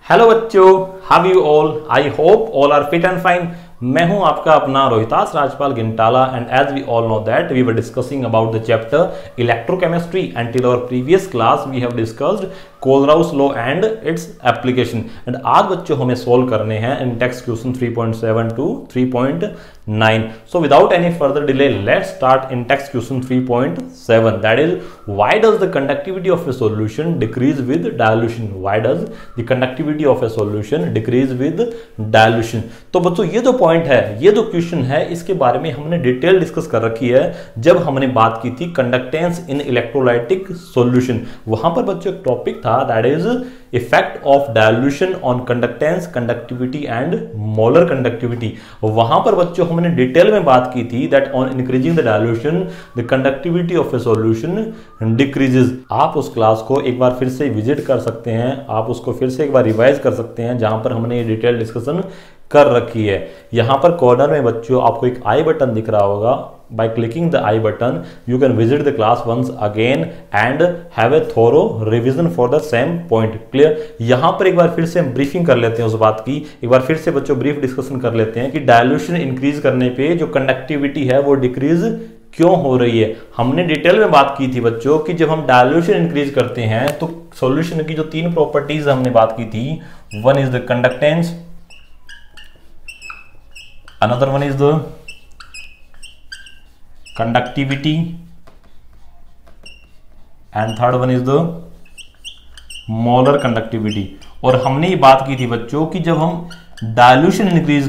Hello बच्चों, how you all. I hope all are fit and fine. मैं हूं आपका अपना Rohitas Rajpal Gintala and as we all know that we were discussing about the chapter electrochemistry and till our previous class we have discussed Kohlrausch law and its application. And आज बच्चों हमें solve करने हैं in text question 3.7 to 3.9। So without any further delay let's start in text question 3.7, that is why does the conductivity of a solution decrease with dilution. Why does the conductivity of a solution decrease with dilution. तो बच्चों ये जो point है, ये जो question है, इसके बारे में हमने डिटेल डिस्कस कर रखी है जब हमने बात की थी कंडक्टेंस इन इलेक्ट्रोलाइटिक सॉल्यूशन। वहां पर बच्चों एक टॉपिक था that is effect of dilution on conductance, conductivity and molar conductivity. वहां पर बच्चों हमने डिटेल में बात की थी that on increasing the dilution the conductivity of a solution decreases. आप उस क्लास को एक बार फिर से विजिट कर सकते हैं, आप उसको फिर से एक बार रिवाइज कर सकते हैं जहां पर हमने ये डिटेल डिस्कशन कर रखी है। यहां पर कॉर्नर में बच्चों आपको एक आई बटन दिख रहा होगा। By clicking the I button, you can visit the class once again and have a thorough revision for the same point. Clear? यहाँ पर एक बार फिर से हम ब्रीफिंग कर लेते हैं उस बात की। एक बार फिर से बच्चों ब्रीफ डिस्कशन कर लेते हैं कि डायल्यूशन इंक्रीज करने पे जो कंडक्टिविटी है वो डिक्रीज क्यों हो रही है। हमने डिटेल में बात की थी बच्चों कि जब हम डायल्यूशन इंक्रीज करते हैं तो सॉल्यूशन की जो तीन प्रॉपर्टीज हमने बात की थी, one is the conductance, another one is the conductivity and third one is the molar conductivity। और हमने ये बात की थी बच्चों कि जब हम डायल्यूशन इंक्रीज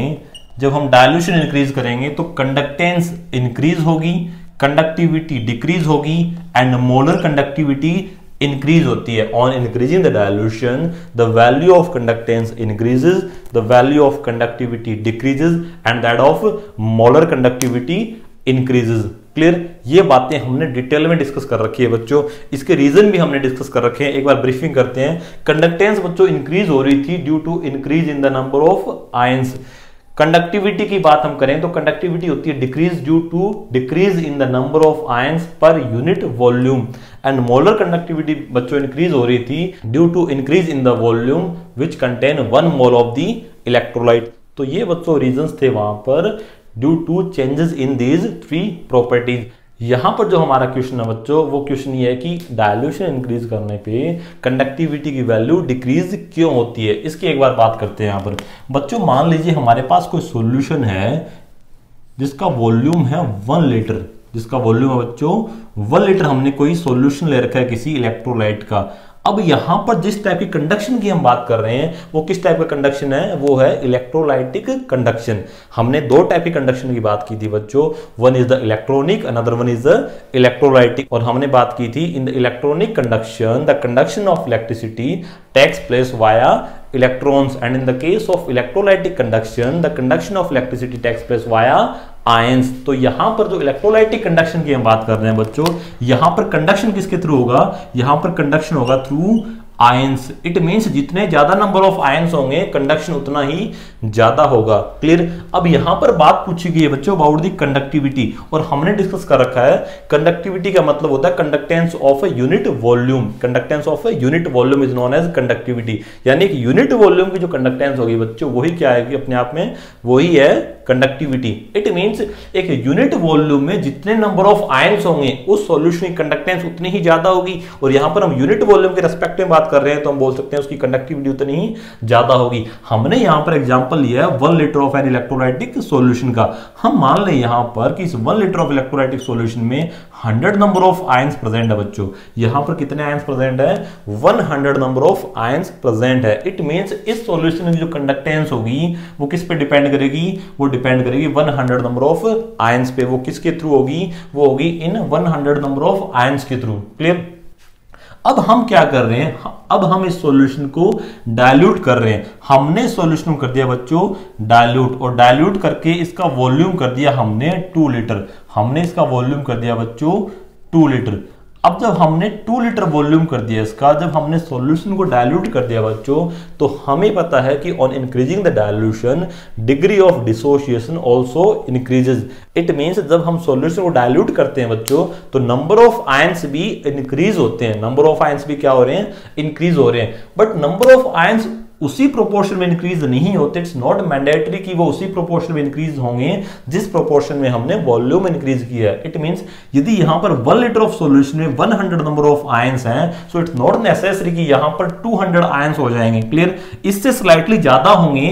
करेंगे तो कंडक्टेंस इंक्रीज होगी, कंडक्टिविटी डिक्रीज होगी एंड मोलर कंडक्टिविटी इंक्रीज होती है। On increasing the dilution the value of conductance increases, the value of conductivity decreases and that of molar conductivity increases. Clear? ये बातें हमने detail में डिस्कस कर रखी है बच्चों, इसके रीजन भी हमने डिस्कस कर रखे हैं। एक बार ब्रीफिंग करते हैं। कंडक्टेंस बच्चों इंक्रीज हो रही थी due to increase in the number of ions. Conductivity की बात हम करें तो कंडक्टिविटी होती है decrease due to decrease in the number of ions per unit volume. And molar conductivity बच्चों इंक्रीज हो रही थी due to increase in the volume which contain 1 mole of the electrolyte. तो ये बच्चों रीजंस थे वहां पर due to changes in these 3 properties. यहां पर जो हमारा क्वेश्चन है बच्चों, वो क्वेश्चन ये है कि डायल्यूशन इंक्रीज करने पे कंडक्टिविटी की वैल्यू डिक्रीज क्यों होती है। इसकी एक बार बात करते हैं। यहां पर बच्चों मान लीजिए हमारे पास कोई सॉल्यूशन है जिसका वॉल्यूम है 1 लीटर, जिसका वॉल्यूम है बच्चों 1 लीटर। हमने कोई सॉल्यूशन ले रखा है किसी इलेक्ट्रोलाइट का। अब यहां पर जिस टाइप की कंडक्शन की हम बात कर रहे हैं वो किस टाइप का कंडक्शन है, वो है इलेक्ट्रोलाइटिक कंडक्शन। हमने 2 टाइप की कंडक्शन की बात की थी बच्चों, one is the electronic, another one is the electrolytic. और हमने बात की थी in the electronic conduction the conduction of electricity takes place via electrons and in the case of electrolytic conduction the conduction of electricity takes place via ions. तो यहां पर जो electrolytic conduction की हम बात कर रहे हैं बच्चों, यहां पर कंडक्शन किसके थ्रू होगा, यहां पर कंडक्शन होगा थ्रू आयंस। इट मींस जितने ज्यादा नंबर ऑफ आयंस होंगे कंडक्शन उतना ही ज्यादा होगा। क्लियर? अब यहां पर बात पूछी गई है बच्चों अबाउट द कंडक्टिविटी, और हमने डिस्कस कर रखा है कंडक्टिविटी का मतलब होता है conductance of a unit volume. Conductance of a unit volume is known as conductivity. यानी कि यूनिट वॉल्यूम की जो कंडक्टेंस होगी बच्चों वही क्या आएगी अपने आप में, वही है कंडक्टिविटी। इट मींस एक यूनिट वॉल्यूम में जितने नंबर ऑफ आयंस होंगे उस सॉल्यूशन की कंडक्टेंस उतनी ही ज्यादा होगी। और यहां पर हम यूनिट वॉल्यूम के रेस्पेक्ट में बात कर रहे हैं तो हम बोल सकते हैं उसकी कंडक्टिविटी उतनी ही ज्यादा होगी। हमने यहां पर एग्जांपल लिया है 1 litre of an electrolytic solution का। हम मान लें यहां पर कि इस 1 लीटर ऑफ इलेक्ट्रोलाइटिक सॉल्यूशन में 100 नंबर ऑफ आयंस प्रेजेंट है बच्चों। यहां पर कितने आयंस प्रेजेंट है, 100 नंबर ऑफ आयंस प्रेजेंट है। इट मींस इस सॉल्यूशन की जो कंडक्टेंस होगी वो किस पे डिपेंड करेगी, वो डिपेंड करेगी 100 नंबर ऑफ आयंस पे। वो किसके थ्रू होगी, वो होगी इन 100 नंबर ऑफ आयंस के थ्रू। क्लियर? अब हम क्या कर रहे हैं, अब हम इस सॉल्यूशन को डाइल्यूट कर रहे हैं। हमने सॉल्यूशन कर दिया बच्चों डाइल्यूट, और डाइल्यूट करके इसका वॉल्यूम कर दिया हमने 2 लीटर। हमने इसका वॉल्यूम कर दिया बच्चों 2 लीटर। अब जब हमने 2 लीटर वॉल्यूम कर दिया इसका, जब हमने सॉल्यूशन को डाइल्यूट कर दिया बच्चों, तो हमें पता है कि on increasing the dilution degree of dissociation also increases. It means जब हम सॉल्यूशन को डाइल्यूट करते हैं बच्चों, तो नंबर ऑफ आयंस भी इंक्रीज होते हैं, नंबर ऑफ आयंस भी क्या हो रहे हैं, इंक्रीज हो रहे हैं। बट नंबर ऑफ आयंस उसी प्रोपोर्शन में इंक्रीज नहीं होते, इट्स नॉट मैंडेटरी कि वो उसी प्रोपोर्शन में इंक्रीज होंगे जिस प्रोपोर्शन में हमने वॉल्यूम इंक्रीज किया है। इट मींस यदि यहां पर 1 लीटर ऑफ सॉल्यूशन में 100 नंबर ऑफ आयंस हैं, सो इट्स नॉट नेसेसरी कि यहां पर 200 आयंस हो जाएंगे। क्लियर? इससे स्लाइटली ज्यादा होंगे।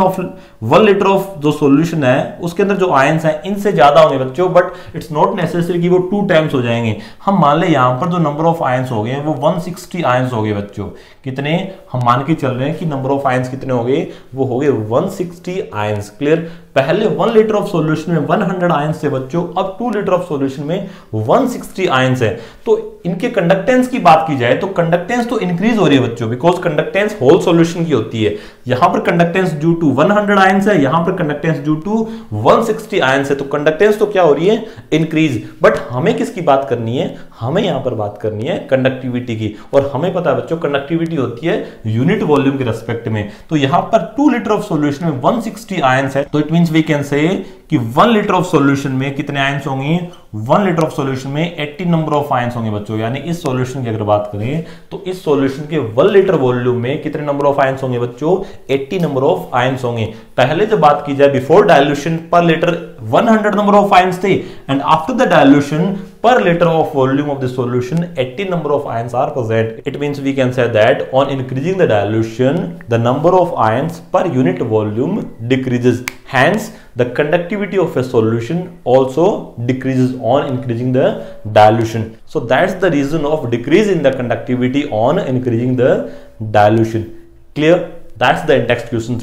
1 लीटर ऑफ जो सॉल्यूशन है उसके अंदर जो आयंस हैं इनसे ज्यादा होंगे बच्चों, बट इट्स नॉट नेसेसरी कि वो 2 टाइम्स हो जाएंगे। हम मान ले यहां पर जो नंबर ऑफ आयंस हो गए वो 160 आयंस हो गए बच्चों। कितने? हम मान के चल रहे हैं कि नंबर ऑफ आयंस कितने हो गए, वो हो गए 160 आयंस। क्लियर? पहले 1 लीटर ऑफ सॉल्यूशन में 100 आयंस थे बच्चों, अब 2 लीटर ऑफ सॉल्यूशन में 160 आयंस है। तो इनके कंडक्टेंस की बात की जाए तो कंडक्टेंस तो इंक्रीज हो रही है बच्चों, बिकॉज कंडक्टेंस होल सॉल्यूशन की होती है। यहां पर कंडक्टेंस ड्यू टू 100 आयंस है, यहां पर कंडक्टेंस ड्यू टू 160 आयंस है, तो कंडक्टेंस तो क्या हो रही है, इंक्रीज। बट हमें किसकी बात करनी है, हमें यहां पर बात करनी है कंडक्टिविटी की। और हमें पता है बच्चों कंडक्टिविटी होती है यूनिट वॉल्यूम के रेस्पेक्ट में। तो यहां पर 2 लीटर ऑफ सॉल्यूशन में 160 आयंस है, तो इट मींस वी कैन से कि 1 लीटर ऑफ सॉल्यूशन में कितने आयंस होंगे, 1 लीटर ऑफ सॉल्यूशन में 80 नंबर ऑफ आयंस होंगे बच्चों। यानी इस सॉल्यूशन की अगर बात करें तो इस सॉल्यूशन के 1 लीटर वॉल्यूम में कितने नंबर ऑफ आयंस होंगे बच्चों, 80 नंबर ऑफ आयंस होंगे। पहले जब बात की जाए before dilution per litre 100 number of ions थे, and after the dilution per liter of volume of the solution 80 number of ions are present. It means we can say that on increasing the dilution the number of ions per unit volume decreases, hence the conductivity of a solution also decreases on increasing the dilution. So that's the reason of decrease in the conductivity on increasing the dilution. Clear? That's the in-text question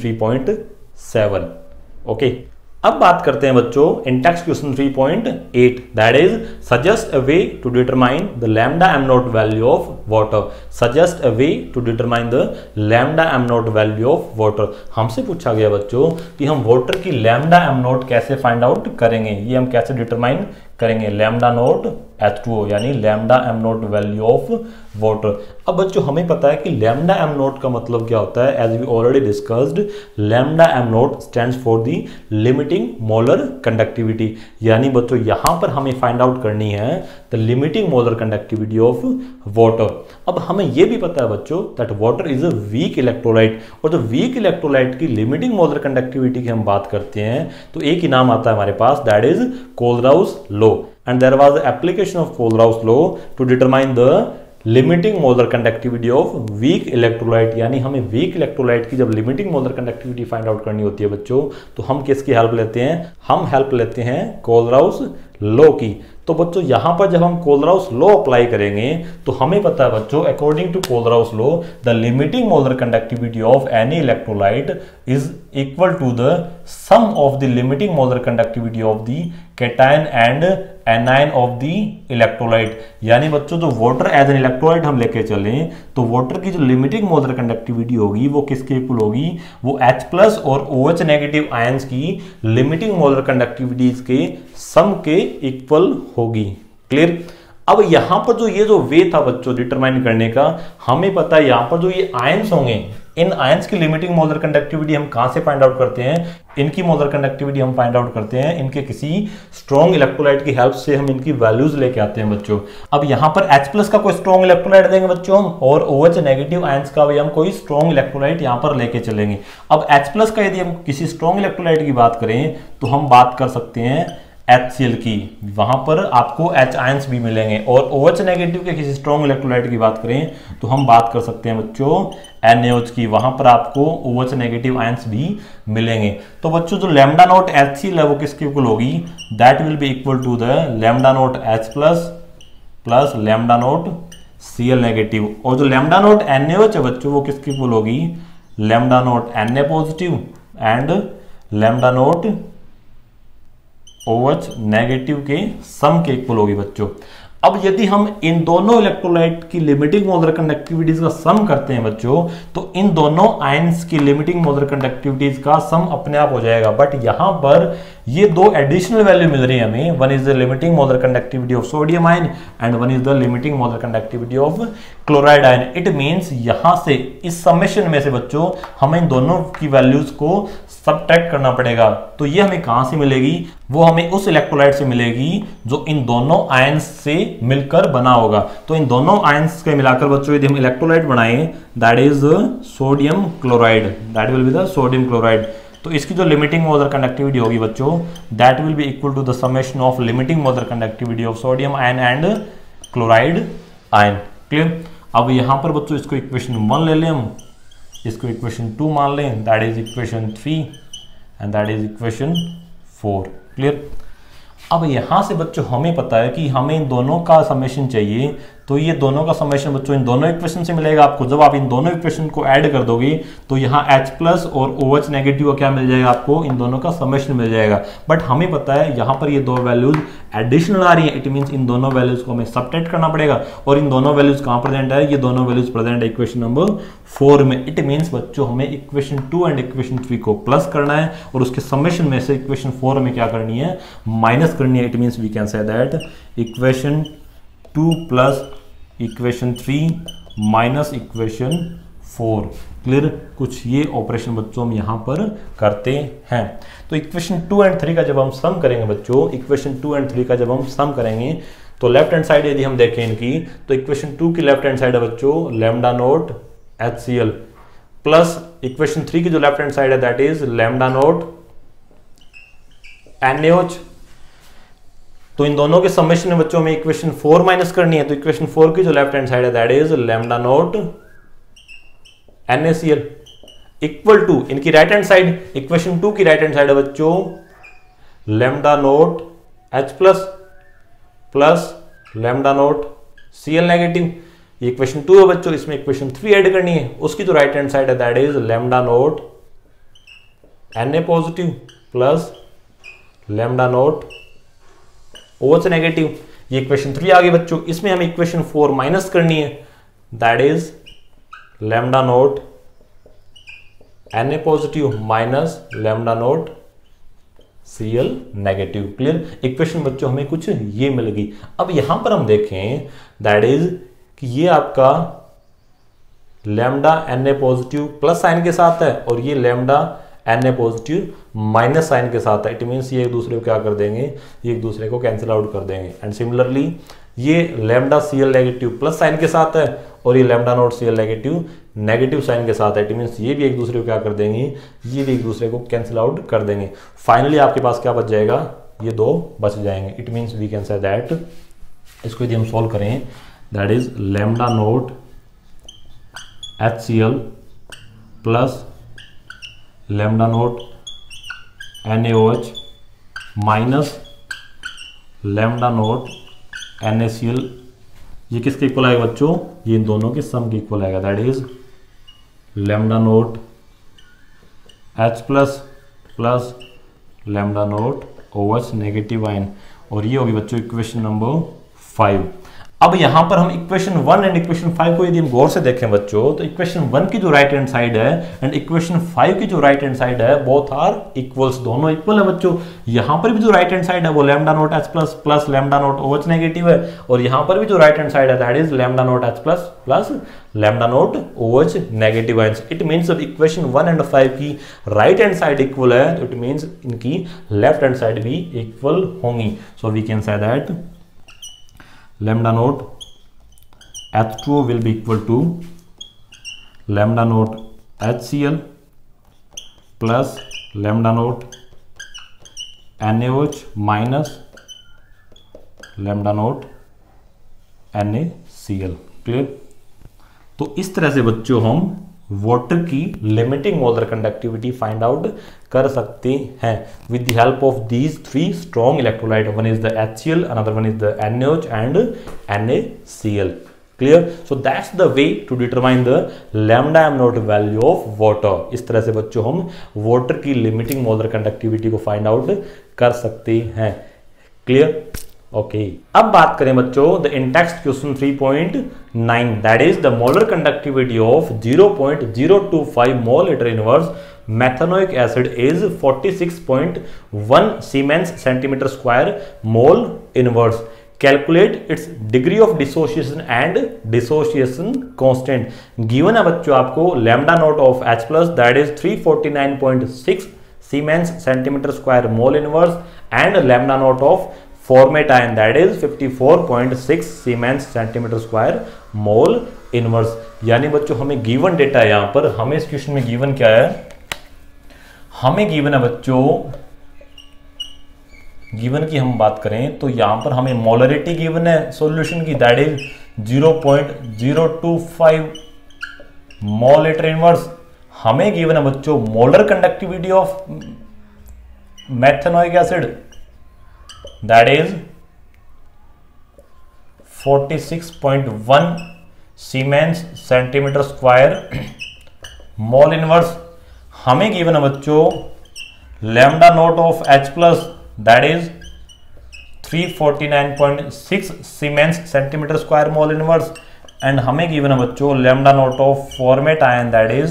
3.7. Okay. अब बात करते हैं बच्चों in text question 3.8, that is suggest a way to determine the lambda m naught value of water. Suggest a way to determine the lambda m naught value of water. हमसे पूछा गया बच्चों कि हम वाटर की लैम्डा एम नॉट कैसे find out करेंगे, ये हम कैसे डिटरमाइन करेंगे, लैम्डा नॉट H2O यानी lambda m naught value of water. अब बच्चों हमें पता है कि लैम्डा एम नॉट का मतलब क्या होता है, as we already discussed, lambda m naught stands for the limiting molar conductivity. यानी बच्चों यहां पर हमें फाइंड आउट करनी है the limiting molar conductivity of water. अब हमें यह भी पता है बच्चों that water is a weak electrolyte, और जो वीक इलेक्ट्रोलाइट की लिमिटिंग मोलर कंडक्टिविटी की हम बात करते हैं तो एक ही नाम आता है हमारे पास, that is Kohlrausch law. And there was the application of Kohlrausch law to determine the limiting molar conductivity of weak electrolyte। यानी हमें weak electrolyte की जब limiting molar conductivity find out करनी होती है बच्चों, तो हम किसकी हेल्प लेते हैं, हम हेल्प लेते हैं कोलराउस लॉ की। तो बच्चों यहां पर जब हम कोलराउस लॉ अप्लाई करेंगे तो हमें पता है बच्चों according to Kohlrausch law the limiting molar conductivity of any electrolyte is equal to the sum of the limiting molar conductivity of the cation and anion of the electrolyte. यानी बच्चों जो water as an electrolyte हम लेके चलें तो water की जो limiting molar conductivity होगी वो किसके इक्वल होगी, वो H+ और OH नेगेटिव आयंस की लिमिटिंग मोलर कंडक्टिविटीज के सम के इक्वल होगी। क्लियर? अब यहां पर जो वे था बच्चों डिटरमाइन करने का, हमें पता है यहां पर जो ये आयंस होंगे, इन आयंस की लिमिटिंग मोलर कंडक्टिविटी हम कहां से फाइंड आउट करते हैं, इनकी मोलर कंडक्टिविटी हम फाइंड आउट करते हैं इनके किसी स्ट्रॉन्ग इलेक्ट्रोलाइट की हेल्प से, हम इनकी वैल्यूज लेके आते हैं बच्चों। अब यहां पर H+ का कोई स्ट्रॉन्ग इलेक्ट्रोलाइट देंगे बच्चों हम, और OH नेगेटिव आयंस का भी हम कोई स्ट्रॉन्ग इलेक्ट्रोलाइट यहां पर लेके चलेंगे। अब H+ का यदि हम किसी स्ट्रॉन्ग इलेक्ट्रोलाइट की बात करें तो हम बात कर सकते हैं HCl की, वहां पर आपको H आयंस भी मिलेंगे। और OH नेगेटिव के किसी स्ट्रॉन्ग इलेक्ट्रोलाइट की बात करें तो हम बात कर सकते हैं बच्चों NaOH की, वहां पर आपको OH नेगेटिव आयंस भी मिलेंगे। तो बच्चों जो लैम्डा नॉट HCl है वो किसके इक्वल होगी, that will be equal to the lambda naught H+ plus lambda naught Cl negative. और जो लैम्डा नॉट NaOH है बच्चों वो किसके इक्वल होगी, lambda naught Na positive and lambda naught OH negative के सम के इक्वल होगी बच्चों। अब यदि हम इन दोनों इलेक्ट्रोलाइट की लिमिटिंग मोलर कंडक्टिविटीज का सम करते हैं बच्चों तो इन दोनों आयंस की लिमिटिंग मोलर कंडक्टिविटीज का सम अपने आप हो जाएगा। बट यहां पर ये दो एडिशनल वैल्यू मिल रही है हमें, one is the limiting molar conductivity of sodium ion and one is the limiting molar conductivity of chloride ion. It means यहां से इस समेशन में से बच्चों हमें इन दोनों की वैल्यूज को सबट्रैक्ट करना पड़ेगा। तो ये हमें कहां से मिलेगी, वो हमें उस इलेक्ट्रोलाइट से मिलेगी जो इन दोनों आयंस से मिलकर बना होगा। तो इन दोनों आयंस के मिलाकर बच्चों यदि हम इलेक्ट्रोलाइट बनाएं, that is sodium chloride, that will be the sodium chloride. तो इसकी जो लिमिटिंग मोलर कंडक्टिविटी होगी बच्चों, that will be equal to the summation of limiting molar conductivity of sodium ion and chloride ion. Clear. अब यहां पर बच्चों इसको इक्वेशन 1 ले लें हम, इसको इक्वेशन 2 मान लें, that is equation 3 and that is equation 4। Clear. अब यहां से बच्चों हमें पता है कि हमें इन दोनों का समेशन चाहिए, तो ये दोनों का समेशन बच्चों इन दोनों इक्वेशन से मिलेगा आपको। जब आप इन दोनों इक्वेशन को ऐड कर दोगे तो यहाँ H प्लस और OH नेगेटिव क्या मिल जाएगा आपको, इन दोनों का समेशन मिल जाएगा। बट हमें पता है यहाँ पर ये दो वैल्यूज एडिशनल आ रही है, इट मींस इन दोनों वैल्यूज को हमें सबट्रैक्ट करना पड़ेगा। और इन दोनों वैल्यूज कहाँ प्रेजेंट है, ये दोनों वैल्यूज प्रेजेंट है इक्वेशन नंबर 4 में। इट मींस बच्चों हमें इक्वेशन 2 एंड इक्वेशन 3 को प्लस करना है और उसके समेशन में से इक्वेशन 4 में क्या करनी है, माइनस करनी है। It means we can say that equation 2 plus equation 3 minus equation 4। Clear. कुछ ये ऑपरेशन बच्चों हम यहां पर करते हैं। तो इक्वेशन 2 एंड 3 का जब हम सम करेंगे बच्चों, इक्वेशन 2 एंड 3 का जब हम सम करेंगे तो लेफ्ट हैंड साइड यदि हम देखें इनकी, तो इक्वेशन 2 की लेफ्ट हैंड साइड है बच्चों lambda naught HCl plus equation 3 की जो लेफ्ट हैंड साइड है that is lambda naught NaOH। तो इन दोनों के समेशन में बच्चों में इक्वेशन 4 माइनस करनी है, तो इक्वेशन 4 की जो लेफ्ट हैंड साइड है that is lambda naught NaCl equal to इनकी राइट हैंड साइड, इक्वेशन 2 की राइट हैंड साइड है बच्चों lambda naught H plus plus lambda naught Cl negative. ये इक्वेशन 2 है बच्चों, इसमें इक्वेशन 3 ऐड करनी है, उसकी जो राइट हैंड साइड है that is lambda naught Na positive plus lambda naught OH negative. ये इक्वेशन 3 आ गई बच्चों, इसमें हमें इक्वेशन 4 माइनस करनी है, that is lambda naught Na positive minus lambda naught Cl negative. Clear. Equation बच्चों हमें कुछ ये मिल गई। अब यहां पर हम देखें दैट इज कि ये आपका lambda Na positive plus sign के साथ है और ये lambda Na positive minus sign के साथ है। इट मीन्स ये एक दूसरे को क्या कर देंगे, ये एक दूसरे को कैंसिल आउट कर देंगे। एंड सिमिलरली ये lambda Cl negative plus sign के साथ है और ये lambda naught Cl negative negative sign के साथ है। इट मीन्स ये भी एक दूसरे को क्या कर देंगे, ये भी एक दूसरे को कैंसिल आउट कर देंगे। फाइनली आपके पास क्या बच जाएगा, ये दो बच जाएंगे। It means we can say that, इसको यदि हम सॉल्व करें that is lambda naught HCl plus lambda naught NaOH minus lambda naught NaCl, ये किसके इक्वल आएगा बच्चों, ये इन दोनों के सम के इक्वल आएगा। That is lambda naught H plus plus lambda naught OH negative ion, और ये होगी बच्चों इक्वेशन नंबर 5। अब यहां पर हम इक्वेशन 1 एंड इक्वेशन 5 को यदि हम गौर से देखें बच्चों, तो इक्वेशन 1 की जो राइट हैंड साइड है एंड इक्वेशन 5 की जो राइट हैंड साइड है बोथ आर इक्वल्स, दोनों इक्वल है बच्चों। यहां पर भी जो राइट हैंड साइड है वो lambda naught H plus plus lambda naught OH negative है, और यहां पर भी जो राइट हैंड साइड है that is lambda naught H plus plus lambda naught OH negative ions. It means जब इक्वेशन 1 एंड 5 की राइट हैंड साइड इक्वल है तो इट मींस इनकी लेफ्ट हैंड साइड भी इक्वल होंगी। So we can say that lambda naught H2O will be equal to lambda naught HCl plus lambda naught NaOH minus lambda naught NaCl। Clear. तो इस तरह से बच्चों हम वाटर की limiting molar conductivity find out कर सकते हैं with the help of these three strong electrolyte. One is the HCl, another one is the NaOH and NaCl। Clear. So that's the way to determine the lambda m naught value of water. इस तरह से बच्चों हम water की limiting molar conductivity को find out कर सकते हैं। क्लियर। ओके। अब बात करें बच्चों the in text question 3.9 that is the molar conductivity of 0.025 mole litre inverse methanoic acid is 46.1 siemens centimetre square mole inverse. Calculate its degree of dissociation and dissociation constant. Given है बच्चों आपको lambda naught of H plus that is 349.6 siemens centimetre square mole inverse and lambda naught of formate ion that is 54.6 siemens centimetre square mole inverse. यानी बच्चों हमें given data है, यहां पर हमें इस क्वेश्चन में गिवन क्या है, हमें गिवन है बच्चों, गिवन की हम बात करें तो यहां पर हमें मोलरिटी गिवन है सॉल्यूशन की that is 0.025 mole litre inverse. हमें गिवन है बच्चों molar conductivity of methanoic acid that is 46.1 siemens centimetre square mole inverse. हमें गिवन है बच्चों lambda naught of H plus that is 349.6 siemens centimetre square mole inverse and हमें given है बच्चों lambda naught of formate ion that is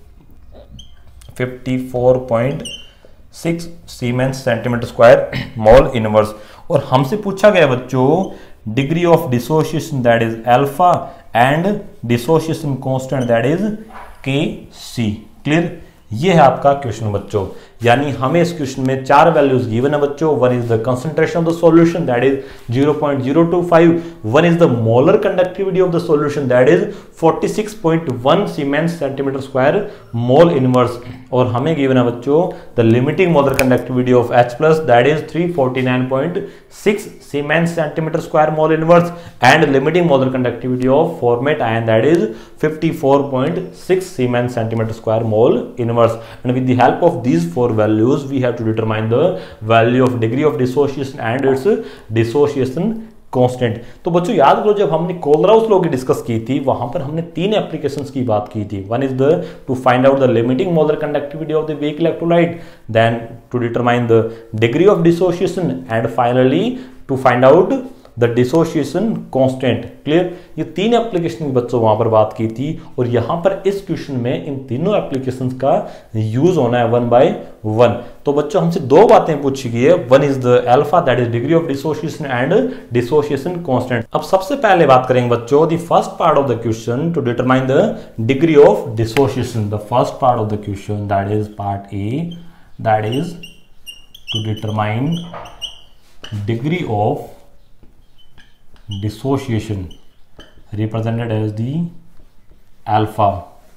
54.6 siemens centimetre square mole inverse. और हमसे पूछा गया बच्चों degree of dissociation that is alpha and dissociation constant that is Kc। Clear, ये है आपका क्वेश्चन बच्चों। यानी हमें इस क्वेश्चन में 4 वैल्यूज गिवन है बच्चों। One is the concentration of the solution that is 0.025, one is the molar conductivity of the solution that is 46.1 siemens centimetre square mole inverse, और हमें गिवन है बच्चों the limiting molar conductivity of H plus that is 349.6 siemens centimetre square mole inverse and limiting molar conductivity of formate ion that is 54.6 siemens centimetre square mole inverse. And with the help of these 4 values we have to determine the value of degree of dissociation and its dissociation constant। तो बच्चों याद करो जब हमने Kohlrausch law की discuss की थी वहां पर हमने 3 एप्लीकेशंस की बात की थी। One is the to find out the limiting molar conductivity of the weak electrolyte, then to determine the degree of dissociation and finally to find out the dissociation constant. Clear, ये 3 application बच्चों वहां पर बात की थी और यहां पर इस क्वेश्चन में इन तीनों एप्लीकेशंस का यूज होना है 1 by 1। तो बच्चों हमसे 2 बातें पूछी गई है, one is the alpha that is degree of dissociation and dissociation constant. अब सबसे पहले बात करेंगे बच्चों the first part of the question to determine the degree of dissociation. The first part of the question that is part a that is to determine degree of dissociation represented as the alpha।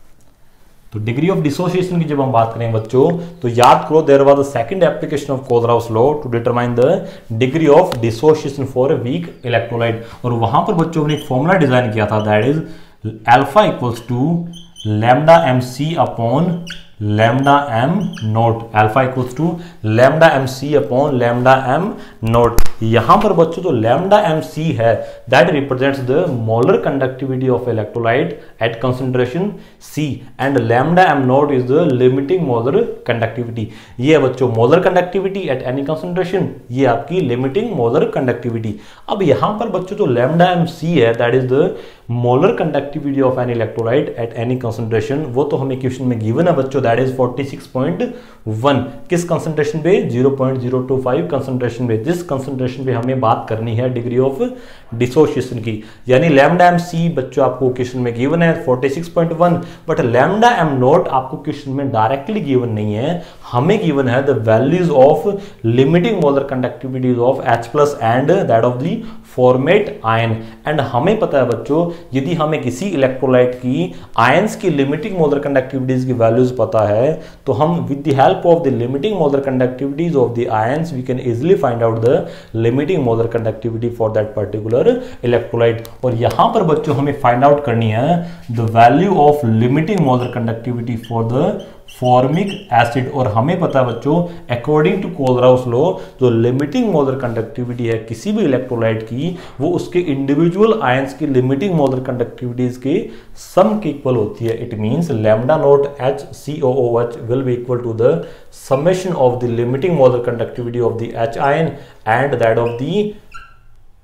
तो degree of dissociation की जब हम बात करें बच्चों तो याद करो there was the second application of Kohlrausch law to determine the degree of dissociation for a weak electrolyte, और वहां पर बच्चों ने एक फॉर्मूला डिजाइन किया था that is alpha equals to lambda mc upon lambda m naught. Alpha equals to lambda mc upon lambda m naught. यहां पर बच्चों जो लैम्डा mc है that represents the molar conductivity of electrolyte at concentration C and lambda m naught is the limiting molar conductivity. ये है बच्चों molar conductivity at any concentration, ये आपकी लिमिटिंग मोलर कंडक्टिविटी। अब यहां पर बच्चों जो लैम्डा mc है that is the molar conductivity of an electrolyte at any concentration, वो तो हमें क्वेश्चन में गिवन है बच्चों दैट इज 46.1 किस कंसंट्रेशन पे 0.025 कंसंट्रेशन पे। जिस कंसंट्रेशन पे हमें बात करनी है डिग्री ऑफ डिसोसिएशन की, यानी लैम्डा mc बच्चों आपको क्वेश्चन में गिवन है 46.1, बट लैम्डा m नोट आपको क्वेश्चन में डायरेक्टली गिवन नहीं है, हमें गिवन है the values of limiting molar conductivities of H plus and that of the formate ion. And हमें पता है बच्चों यदि हमें किसी इलेक्ट्रोलाइट की आयंस की लिमिटिंग मोलर कंडक्टिविटीज की वैल्यूज पता है तो हम with the help of the limiting molar conductivities of the ions we can easily find out the limiting molar conductivity for that particular electrolyte. और यहां पर बच्चों हमें फाइंड आउट करनी है the value of limiting molar conductivity for the formic acid, और हमें पता है बच्चों अकॉर्डिंग टू कोलराउस लॉ जो लिमिटिंग मोलर कंडक्टिविटी है किसी भी इलेक्ट्रोलाइट की वो उसके इंडिविजुअल आयंस की लिमिटिंग मोलर कंडक्टिविटीज के सम के इक्वल होती है। It means lambda naught HCOOH will be equal to the summation of the limiting molar conductivity of the H ion and that of the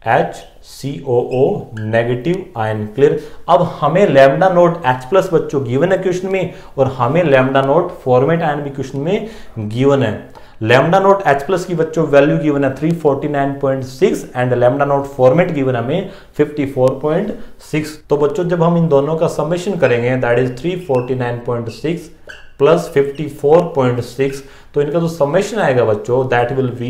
HCOO negative ion. Clear. अब हमें lambda naught H+ बच्चों given है question में, और हमें lambda naught formate ion भी question में given है। लैम्डा नोट H+ की बच्चों वैल्यू गिवन है 349.6 and lambda naught formate given हमें 54.6। तो बच्चों जब हम इन दोनों का समेशन करेंगे दैट इज 349.6 प्लस 54.6, तो इनका जो समेशन आएगा बच्चों that will be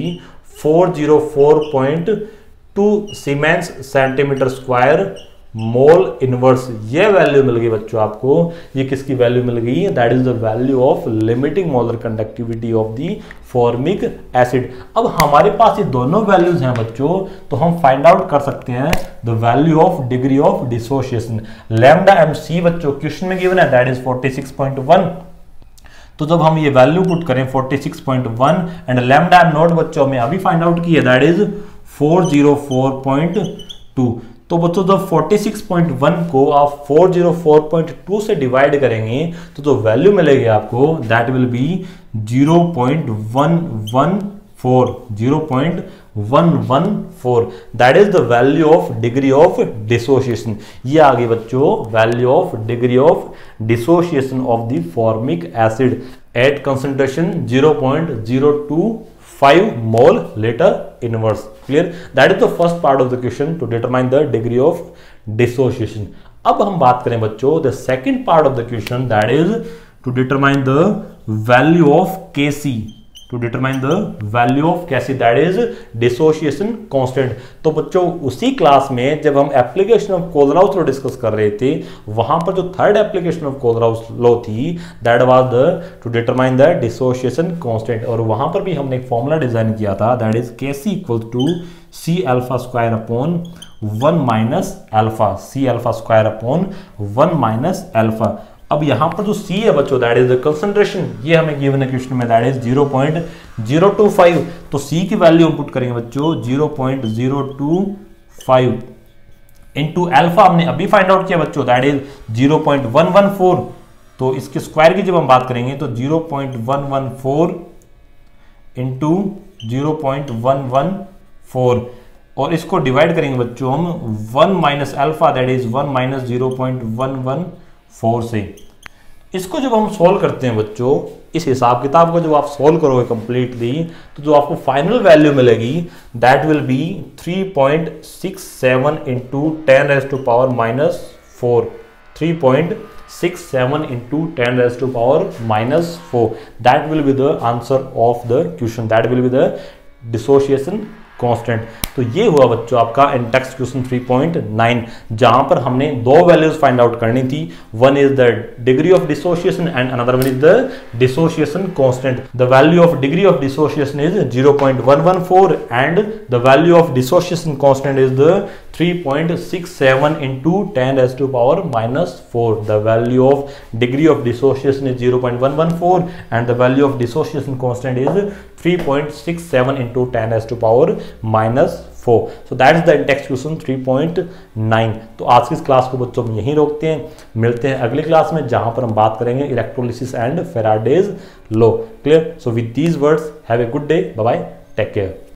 404.2 siemens centimetre square mole inverse. ये वैल्यू मिल गई बच्चों आपको। ये किसकी वैल्यू मिल गई? That is the value of limiting molar conductivity of the formic acid. अब हमारे पास ये दोनों वैल्यूज हैं बच्चों, तो हम फाइंड आउट कर सकते हैं the value of degree of dissociation. Lambda MC बच्चों क्वेश्चन में गिवन है दैट इज 46.1। तो जब हम ये वैल्यू पुट करें 46.1 एंड लैम्डा नोट बच्चों में अभी फाइंड आउट किया दैट इज 404.2। तो बच्चों जब 46.1 को आप 404.2 से डिवाइड करेंगे तो जो वैल्यू मिलेगी आपको that will be 0.114 that is the value of degree of dissociation. ये आ गई बच्चों value of degree of dissociation of the formic acid at concentration 0.025 mole later inverse। Clear? That is the first part of the question to determine the degree of dissociation। अब हम बात करें बच्चों the second part of the question that is to determine the value of Kc। To determine the value of Kc that is dissociation constant। तो बच्चों उसी class में जब हम application of Kohlrausch law discuss कर रहे थे वहां पर जो third application of Kohlrausch law थी that was the to determine the dissociation constant, और वहां पर भी हमने एक फॉर्मूला डिजाइन किया था that is Kc equal to C alpha square upon 1 minus alpha। C alpha square upon 1 minus alpha। अब यहां पर जो C है बच्चों दैट इज द कंसंट्रेशन, ये हमें गिवन है क्वेश्चन में दैट इज 0.025। तो C की वैल्यू हम पुट करेंगे बच्चों 0.025 इनटू अल्फा हमने अभी फाइंड आउट किया बच्चों दैट इज 0.114। तो इसके स्क्वायर की जब हम बात करेंगे तो 0.114 इनटू 0.114 और इसको डिवाइड करेंगे बच्चों हम 1 minus alpha that is 1 minus 0.114 से। इसको जब हम सॉल्व करते हैं बच्चों इस हिसाब किताब को जब आप सॉल्व करोगे कंप्लीटली तो जो आपको फाइनल वैल्यू मिलेगी that will be 3.67 into 10 raise to power -4। 3.67 into 10 raise to power -4 that will be the answer of the question, that will be the dissociation constant. तो ये हुआ बच्चों आपका इन टेक्स्ट क्वेश्चन 3.9 जहां पर हमने दो वैल्यूज फाइंड आउट करनी थी। One is the degree of dissociation and another one is the dissociation constant. The value of degree of dissociation is 0.114 and the value of dissociation constant is the 3.67 into 10 raised to power -4. The value of degree of dissociation is 0.114 and the value of dissociation constant is 3.67 into 10 raised to power -4. So that is the text question 3.9। तो आज की इस class को बच्चों हम यहीं रोकते हैं, मिलते हैं अगली क्लास में जहां पर हम बात करेंगे electrolysis and Faraday's law. Clear? So with these words have a good day, bye bye, take care.